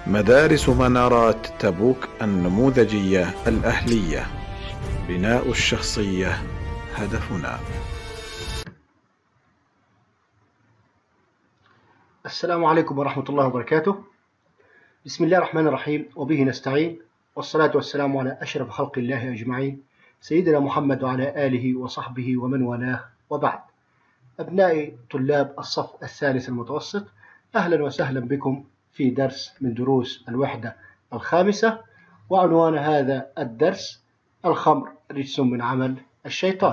مدارس منارات تبوك النموذجية الأهلية. بناء الشخصية هدفنا. السلام عليكم ورحمة الله وبركاته. بسم الله الرحمن الرحيم، وبه نستعين، والصلاة والسلام على أشرف خلق الله أجمعين، سيدنا محمد وعلى آله وصحبه ومن والاه، وبعد. أبنائي طلاب الصف الثالث المتوسط، أهلا وسهلا بكم في درس من دروس الوحدة الخامسة، وعنوان هذا الدرس: الخمر رجس من عمل الشيطان.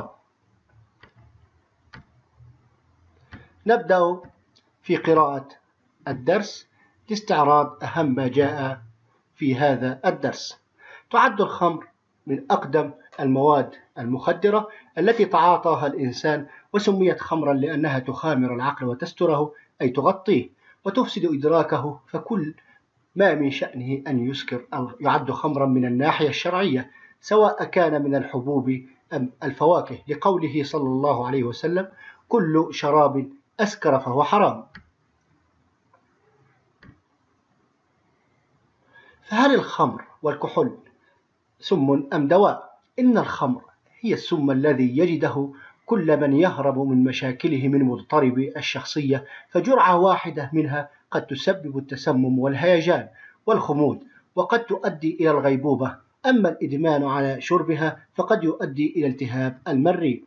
نبدأ في قراءة الدرس لاستعراض أهم ما جاء في هذا الدرس. تعد الخمر من أقدم المواد المخدرة التي تعاطاها الإنسان، وسميت خمرا لأنها تخامر العقل وتستره، أي تغطيه وتفسد إدراكه، فكل ما من شأنه أن يسكر أو يعد خمرا من الناحية الشرعية، سواء كان من الحبوب أم الفواكه، لقوله صلى الله عليه وسلم: كل شراب أسكر فهو حرام. فهل الخمر والكحول سم أم دواء؟ إن الخمر هي السم الذي يجده كل من يهرب من مشاكله من مضطرب الشخصية، فجرعة واحدة منها قد تسبب التسمم والهيجان والخمود، وقد تؤدي إلى الغيبوبة. أما الإدمان على شربها فقد يؤدي إلى التهاب المريء،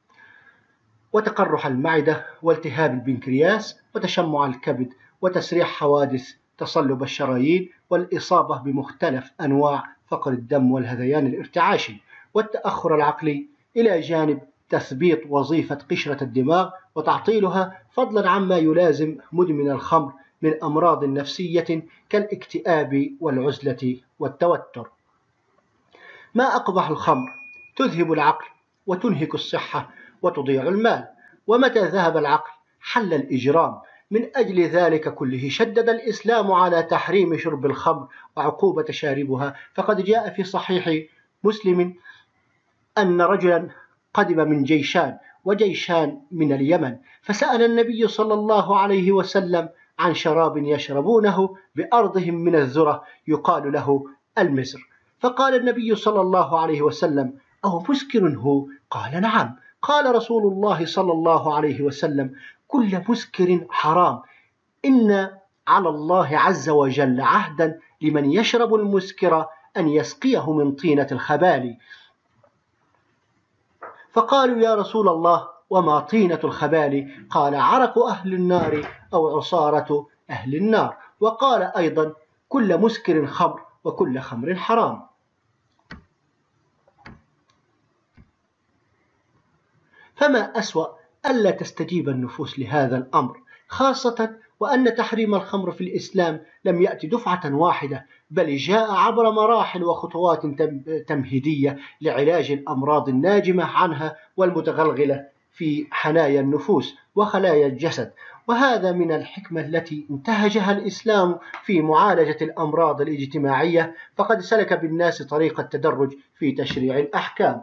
وتقرح المعدة، والتهاب البنكرياس، وتشمع الكبد، وتسريع حوادث تصلب الشرايين، والإصابة بمختلف أنواع فقر الدم والهذيان الارتعاشي، والتأخر العقلي، إلى جانب تثبيط وظيفة قشرة الدماغ وتعطيلها، فضلا عما يلازم مدمن الخمر من أمراض نفسية كالاكتئاب والعزلة والتوتر. ما أقبح الخمر: تذهب العقل وتنهك الصحة وتضيع المال، ومتى ذهب العقل حل الإجرام. من أجل ذلك كله شدد الإسلام على تحريم شرب الخمر وعقوبة شاربها، فقد جاء في صحيح مسلم أن رجلا قدم من جيشان، وجيشان من اليمن، فسأل النبي صلى الله عليه وسلم عن شراب يشربونه بأرضهم من الذرة يقال له المزر، فقال النبي صلى الله عليه وسلم: أو مسكر هو؟ قال: نعم. قال رسول الله صلى الله عليه وسلم: كل مسكر حرام، إن على الله عز وجل عهدا لمن يشرب المسكر أن يسقيه من طينة الخبال. فقالوا: يا رسول الله، وما طينة الخبال؟ قال: عرق أهل النار أو عصارة أهل النار. وقال أيضا: كل مسكر خمر، وكل خمر حرام. فما أسوأ ألا تستجيب النفوس لهذا الأمر، خاصة وأن تحريم الخمر في الإسلام لم يأتي دفعة واحدة، بل جاء عبر مراحل وخطوات تمهيدية لعلاج الأمراض الناجمة عنها والمتغلغلة في حنايا النفوس وخلايا الجسد. وهذا من الحكمة التي انتهجها الإسلام في معالجة الأمراض الاجتماعية، فقد سلك بالناس طريق التدرج في تشريع الأحكام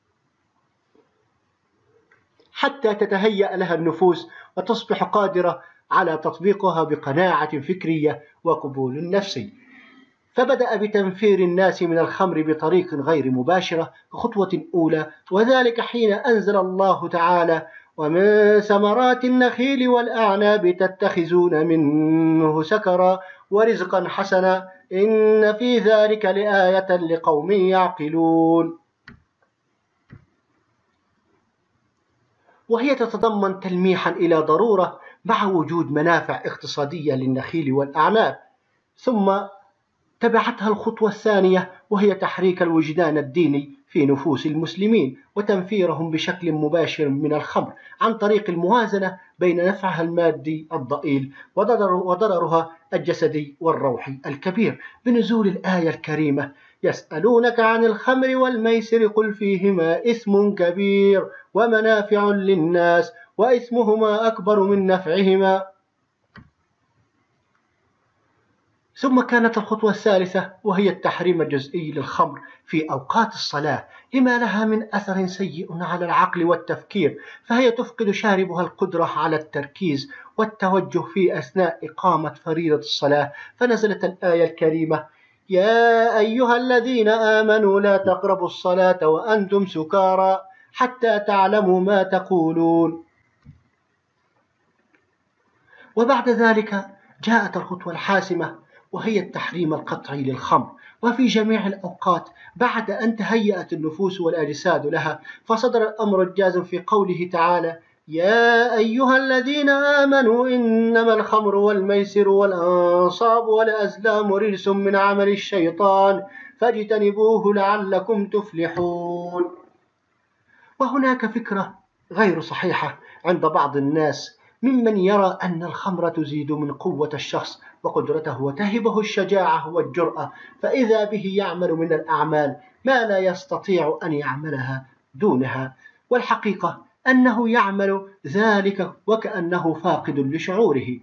حتى تتهيأ لها النفوس وتصبح قادرة على تطبيقها بقناعة فكرية وقبول نفسي. فبدأ بتنفير الناس من الخمر بطريق غير مباشرة خطوة أولى، وذلك حين أنزل الله تعالى: ومن ثمرات النخيل والأعناب تتخذون منه سكرا ورزقا حسنا إن في ذلك لآية لقوم يعقلون. وهي تتضمن تلميحا إلى ضرورة مع وجود منافع اقتصادية للنخيل والأعناب. ثم تبعتها الخطوة الثانية، وهي تحريك الوجدان الديني في نفوس المسلمين وتنفيرهم بشكل مباشر من الخمر عن طريق الموازنة بين نفعها المادي الضئيل وضررها الجسدي والروحي الكبير، بنزول الآية الكريمة: يسألونك عن الخمر والميسر قل فيهما إثم كبير ومنافع للناس وإثمهما أكبر من نفعهما. ثم كانت الخطوة الثالثة وهي التحريم الجزئي للخمر في أوقات الصلاة، لما لها من أثر سيء على العقل والتفكير، فهي تفقد شاربها القدرة على التركيز والتوجه في أثناء إقامة فريضة الصلاة، فنزلت الآية الكريمة: يا أيها الذين آمنوا لا تقربوا الصلاة وأنتم سكارى حتى تعلموا ما تقولون. وبعد ذلك جاءت الخطوة الحاسمة وهي التحريم القطعي للخمر، وفي جميع الأوقات بعد أن تهيأت النفوس والأجساد لها، فصدر الأمر الجازم في قوله تعالى: يا أيها الذين آمنوا إنما الخمر والميسر والأنصاب والأزلام رجس من عمل الشيطان فاجتنبوه لعلكم تفلحون. وهناك فكرة غير صحيحة عند بعض الناس ممن يرى أن الخمر تزيد من قوة الشخص وقدرته وتهبه الشجاعة والجرأة، فإذا به يعمل من الأعمال ما لا يستطيع أن يعملها دونها، والحقيقة أنه يعمل ذلك وكأنه فاقد لشعوره،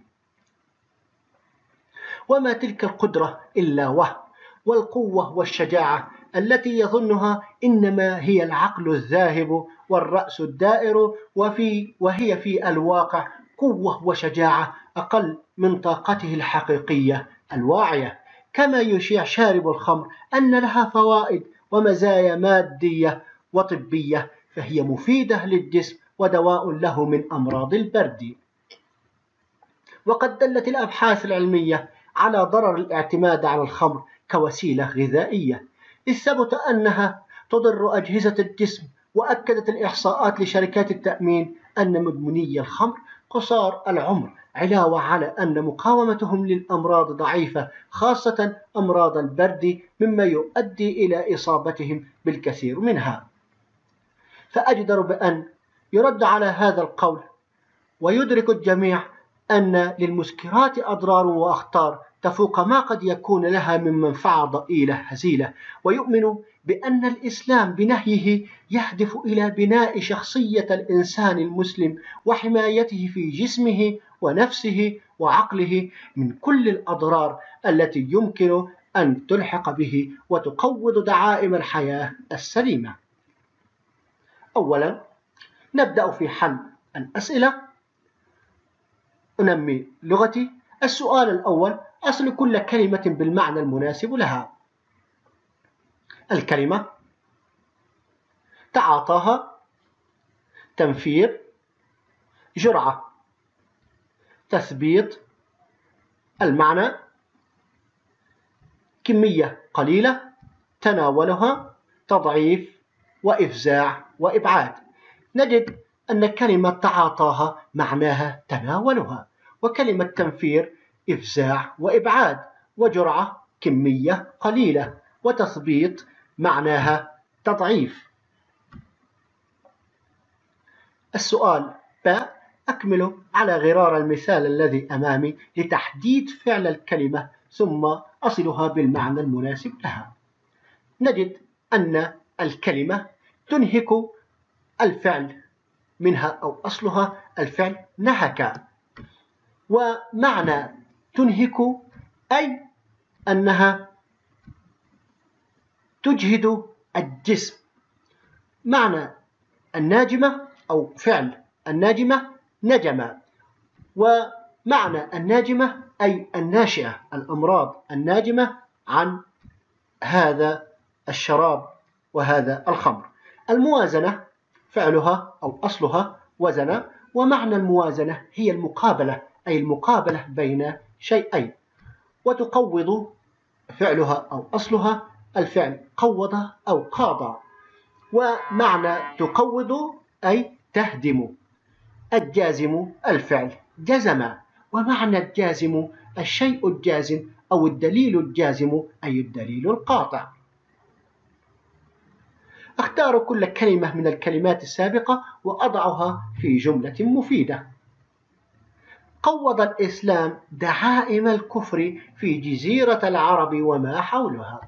وما تلك القدرة إلا وهم، والقوة والشجاعة التي يظنها إنما هي العقل الذاهب والرأس الدائر، وهي في الواقع قوة وشجاعة أقل من طاقته الحقيقية الواعية. كما يشيع شارب الخمر أن لها فوائد ومزايا مادية وطبية، فهي مفيدة للجسم ودواء له من أمراض البرد. وقد دلت الأبحاث العلمية على ضرر الاعتماد على الخمر كوسيلة غذائية، إذ ثبت أنها تضر أجهزة الجسم، وأكدت الإحصاءات لشركات التأمين أن مدمني الخمر قصار العمر، علاوة على أن مقاومتهم للأمراض ضعيفة، خاصة أمراض البرد، مما يؤدي إلى إصابتهم بالكثير منها. فأجدر بأن يرد على هذا القول ويدرك الجميع أن للمسكرات أضرار وأخطار تفوق ما قد يكون لها من منفعة ضئيلة هزيلة، ويؤمن بأن الإسلام بنهيه يهدف إلى بناء شخصية الإنسان المسلم وحمايته في جسمه ونفسه وعقله من كل الأضرار التي يمكن أن تلحق به وتقوض دعائم الحياة السليمة. أولا نبدأ في حل الأسئلة. أنمي لغتي. السؤال الأول: أصل كل كلمة بالمعنى المناسب لها. الكلمة: تعاطاها، تنفير، جرعة، تثبيط. المعنى: كمية قليلة، تناولها، تضعيف، وإفزاع وإبعاد. نجد أن كلمة تعاطاها معناها تناولها، وكلمة تنفير إفزاع وإبعاد، وجرعة كمية قليلة، وتثبيط معناها تضعيف. السؤال ب: أكمل على غرار المثال الذي أمامي لتحديد فعل الكلمة ثم أصلها بالمعنى المناسب لها. نجد أن الكلمة تنهك الفعل منها أو أصلها الفعل نهك، ومعنى تنهك أي أنها تجهد الجسم. معنى الناجمة أو فعل الناجمة نجم، ومعنى الناجمة أي الناشئة، الأمراض الناجمة عن هذا الشراب وهذا الخمر. الموازنة فعلها أو أصلها وزن، ومعنى الموازنة هي المقابلة، أي المقابلة بين شيئين. وتقوض فعلها أو أصلها الفعل قوض أو قاضى، ومعنى تقوض أي تهدم. الجازم الفعل جزم، ومعنى الجازم الشيء الجازم أو الدليل الجازم أي الدليل القاطع. أختار كل كلمة من الكلمات السابقة وأضعها في جملة مفيدة. قوض الإسلام دعائم الكفر في جزيرة العرب وما حولها.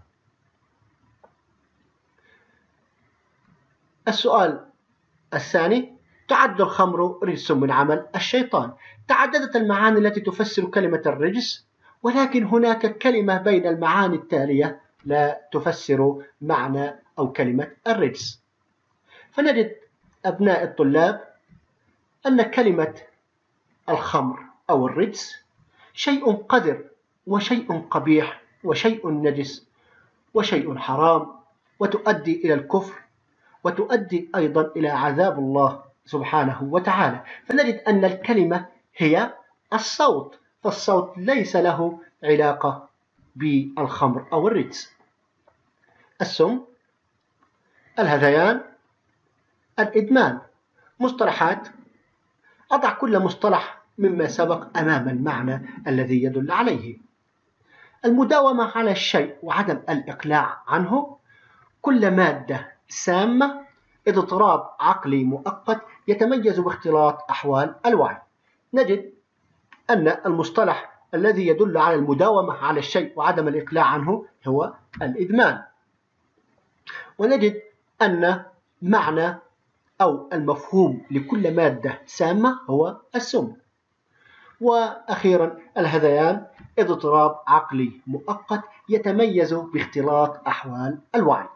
السؤال الثاني: تعد الخمر رجس من عمل الشيطان. تعددت المعاني التي تفسر كلمة الرجس، ولكن هناك كلمة بين المعاني التالية لا تفسر معنى أو كلمة الرجس. فنجد أبناء الطلاب أن كلمة الخمر أو الرجس شيء قذر وشيء قبيح وشيء نجس وشيء حرام، وتؤدي إلى الكفر، وتؤدي أيضا إلى عذاب الله سبحانه وتعالى. فنجد أن الكلمة هي الصوت، فالصوت ليس له علاقة بالخمر أو الرجس. السم، الهذيان، الإدمان، مصطلحات أضع كل مصطلح مما سبق أمام المعنى الذي يدل عليه. المداومة على الشيء وعدم الإقلاع عنه، كل مادة سامة، اضطراب عقلي مؤقت يتميز باختلاط أحوال الوعي. نجد أن المصطلح الذي يدل على المداومة على الشيء وعدم الإقلاع عنه هو الإدمان. ونجد أن معنى أو المفهوم لكل مادة سامة هو السم. وأخيرا الهذيان، اضطراب عقلي مؤقت يتميز باختلاط أحوال الوعي.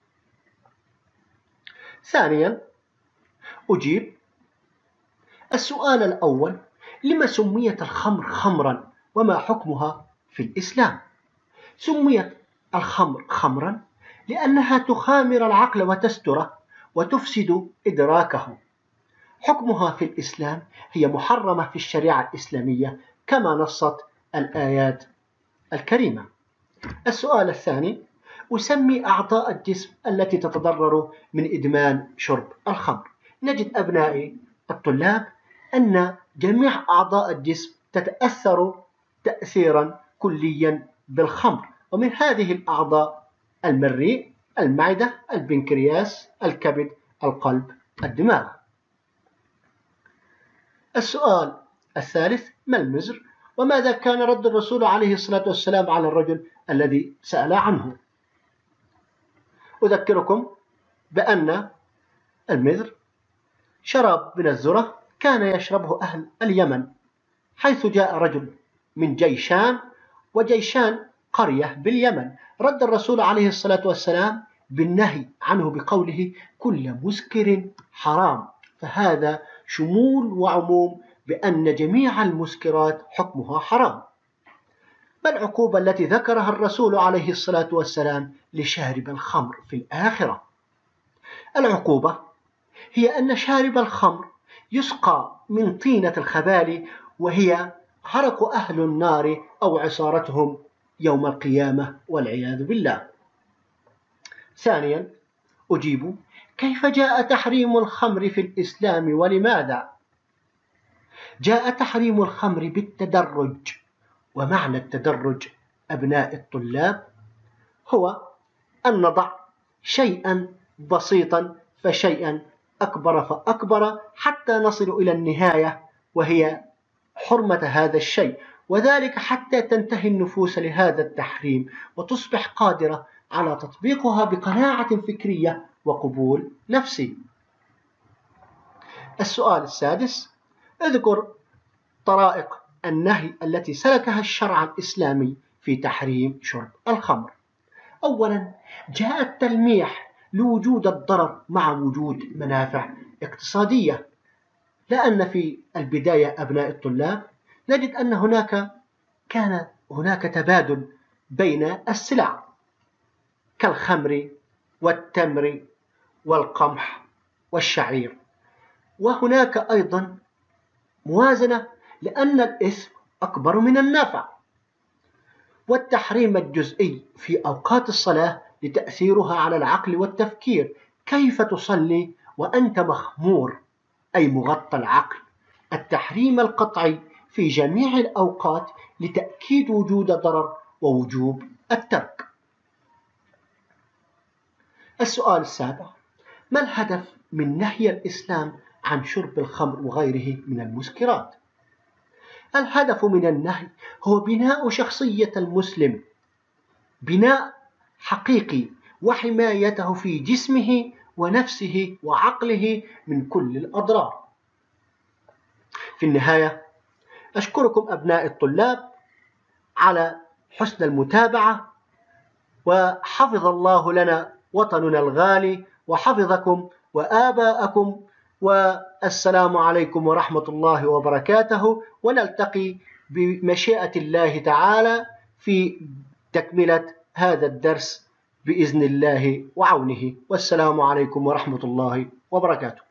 ثانيا، أجيب السؤال الأول: لما سميت الخمر خمرا وما حكمها في الإسلام؟ سميت الخمر خمرا لأنها تخامر العقل وتستره وتفسد إدراكه. حكمها في الإسلام هي محرمة في الشريعة الإسلامية كما نصت الآيات الكريمة. السؤال الثاني: أسمي أعضاء الجسم التي تتضرر من إدمان شرب الخمر. نجد أبنائي الطلاب أن جميع أعضاء الجسم تتأثر تأثيرا كليا بالخمر، ومن هذه الأعضاء المريء، المعدة، البنكرياس، الكبد، القلب، الدماغ. السؤال الثالث: ما المزر؟ وماذا كان رد الرسول عليه الصلاة والسلام على الرجل الذي سأل عنه؟ أذكركم بأن المزر شراب من الذرة كان يشربه أهل اليمن، حيث جاء رجل من جيشان، وجيشان قرية باليمن. رد الرسول عليه الصلاة والسلام بالنهي عنه بقوله: كل مسكر حرام. فهذا شمول وعموم بأن جميع المسكرات حكمها حرام. ما العقوبة التي ذكرها الرسول عليه الصلاة والسلام لشارب الخمر في الآخرة؟ العقوبة هي أن شارب الخمر يسقى من طينة الخبال، وهي عرق أهل النار أو عصارتهم يوم القيامة والعياذ بالله. ثانيا، أجيب: كيف جاء تحريم الخمر في الإسلام ولماذا؟ جاء تحريم الخمر بالتدرج. ومعنى التدرج أبناء الطلاب هو أن نضع شيئا بسيطا فشيئا أكبر فأكبر حتى نصل إلى النهاية، وهي حرمة هذا الشيء، وذلك حتى تنتهي النفوس لهذا التحريم وتصبح قادرة على تطبيقها بقناعة فكرية وقبول نفسي. السؤال السادس: اذكر طرائق النهي التي سلكها الشرع الإسلامي في تحريم شرب الخمر. أولا، جاء التلميح لوجود الضرر مع وجود منافع اقتصادية، لأن في البداية أبناء الطلاب نجد أن كان هناك تبادل بين السلع كالخمر والتمر والقمح والشعير، وهناك أيضا موازنة لأن الإثم أكبر من النفع. والتحريم الجزئي في أوقات الصلاة لتأثيرها على العقل والتفكير. كيف تصلي وأنت مخمور أي مغطى العقل؟ التحريم القطعي في جميع الأوقات لتأكيد وجود ضرر ووجوب الترك. السؤال السابع: ما الهدف من نهي الإسلام عن شرب الخمر وغيره من المسكرات؟ الهدف من النهي هو بناء شخصية المسلم بناء حقيقي، وحمايته في جسمه ونفسه وعقله من كل الأضرار. في النهاية أشكركم أبناء الطلاب على حسن المتابعة، وحفظ الله لنا وطننا الغالي وحفظكم وآباءكم، والسلام عليكم ورحمة الله وبركاته، ونلتقي بمشيئة الله تعالى في تكملة هذا الدرس بإذن الله وعونه، والسلام عليكم ورحمة الله وبركاته.